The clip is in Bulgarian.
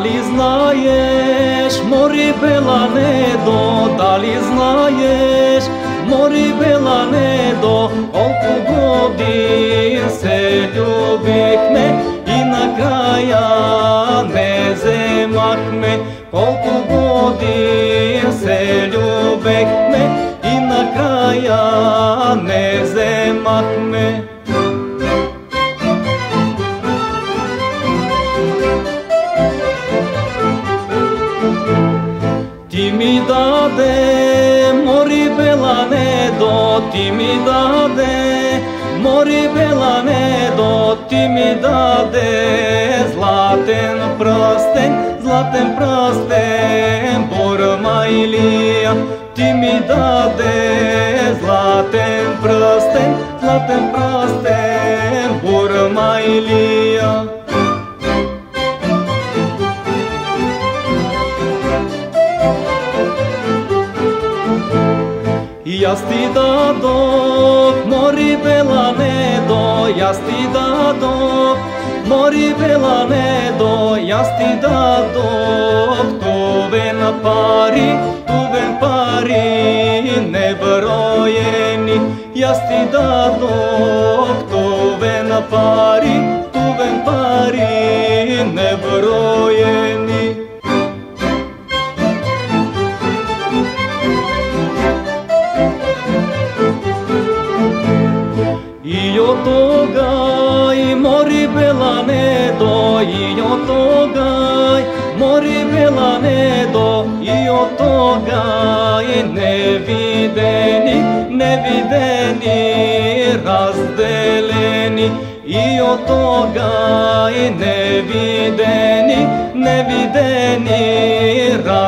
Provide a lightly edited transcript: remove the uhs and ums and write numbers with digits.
Дали знаеш, мори Беланедо, дали знаеш, мори Беланедо, колко годин се любихме и накрая не вземахме. Колко годин се любехме и накрая не вземахме. Ти ми даде, мори Беланедо, ти ми даде, мори Беланедо, ти ми даде златен пръстен, Бурма Илия. Ти ми даде златен пръстен, Бурма Илия. И аз ти дадох, мори Беланедо, и аз ти дадох, мори Беланедо, и аз ти дадох тувен пари неброени. И аз ти дадох тувен пари неброени. И от тогай, мори Беланедо, и от тогай, мори Беланедо, и от тогай невидени, разделени. И от тогай невидени, разделени.